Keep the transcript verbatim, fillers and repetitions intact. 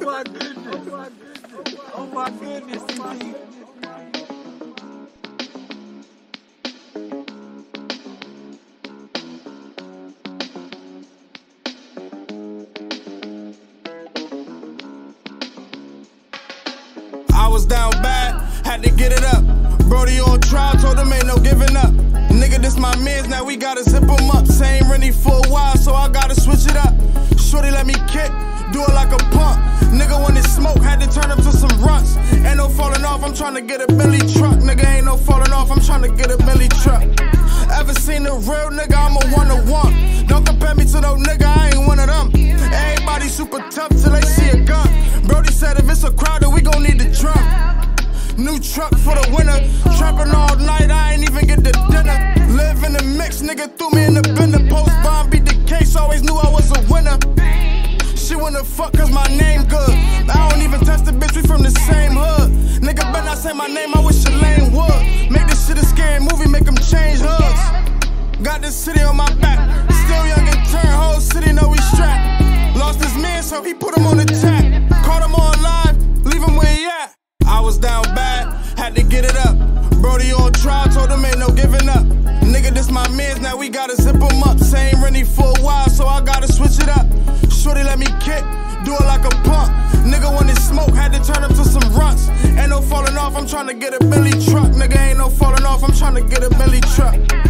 my goodness. Oh my goodness. Oh my goodness. I was down bad, had to get it up. Brody on trial, told him ain't no giving up. Nigga, this my mans, now we gotta zip him up. Same ready for a while, so I gotta switch it up. Shorty let me kick, do it like a pump. Nigga wanted smoke, had to turn up to some runs. Ain't no falling off, I'm tryna get a Bentley truck. Nigga, ain't no falling off, I'm tryna get a Bentley truck. Ever seen a real nigga, I'm a one-to-one. Don't compare me to no nigga, I ain't one of them. Everybody super tough till they see a gun. Brody said if it's a crowd, then we gon' need the drum. New truck for the winter. Trapping all night, I ain't even get the dinner. Live in the mix, nigga threw me in the bender. Post bomb beat the case, always knew I was a winner. She wanna fuck cause my name good. I don't even touch the bitch, we from the same hood. Nigga better not say my name, I wish Elaine would. Make this shit a scary movie, make them change hoods. Got this city on my back. Still young and turn, whole city know we strapped. Lost his man, so he put him on the track. Caught him on live, leave him where he at. I was down bad, had to get it up. Brody on trial, told him ain't no giving up. Nigga, this my mans, now we gotta zip him up. Same ready for a while, so I gotta switch it up. Shorty let me kick, do it like a pump. Nigga wanted smoke, had to turn up to some runs. Ain't no falling off, I'm tryna get a Bentley truck. Nigga, ain't no falling off, I'm tryna get a Bentley truck.